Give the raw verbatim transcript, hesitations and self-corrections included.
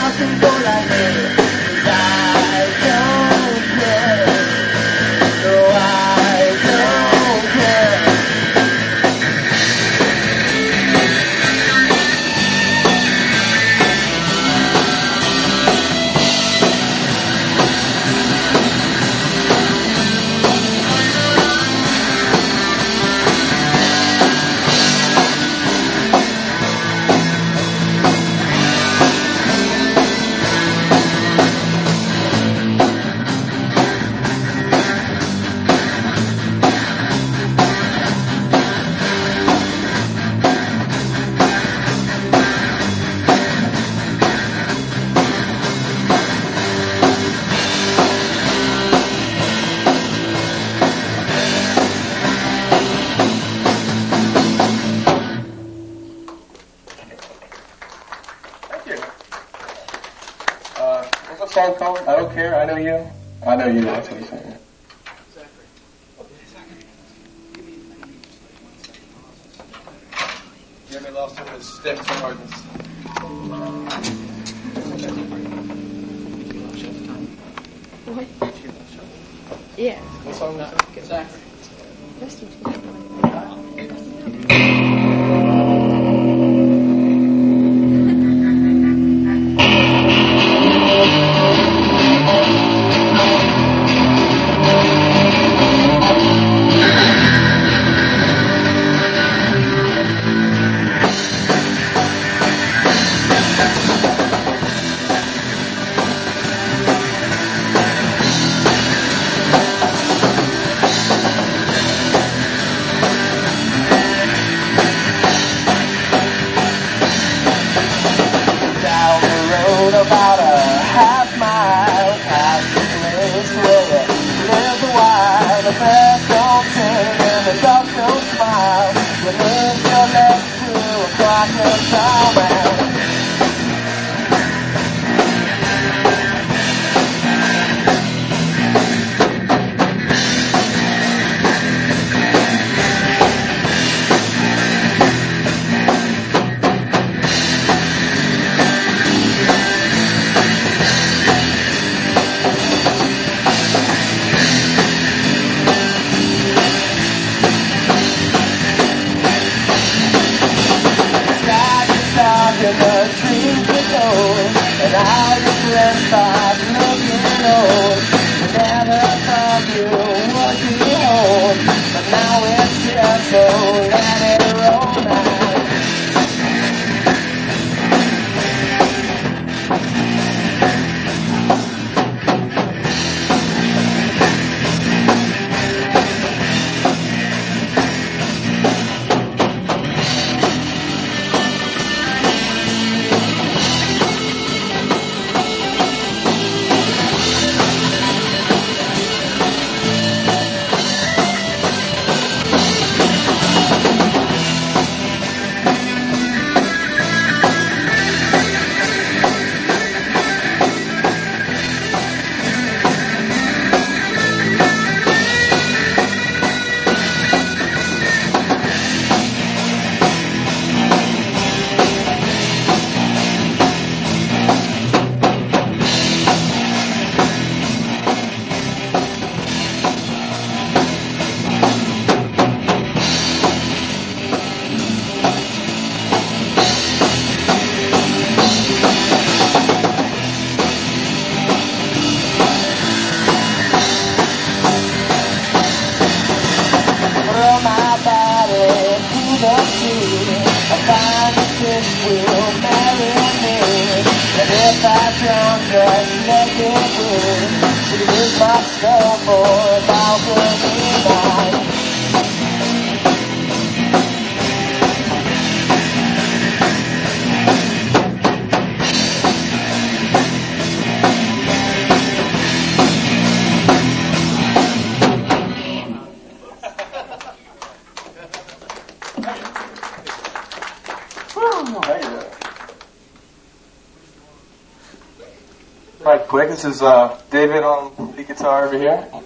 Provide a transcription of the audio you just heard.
Song called I Don't Care, I Know You. I Know You, that's what he's saying. You ever lost one of his steps and hardness? What? Yeah. What song is that? Exactly. About a half mile past the place where you live a while. The birds don't sing and the dogs don't smile. You live your legs to a crocodile man. In the trees below, and I just went by looking old. I never thought you would be home, but now it's here, so let it roll now. If I drown, just let it be. She is my soul for balcony night. Right, quick. This is uh, David on lead guitar over here.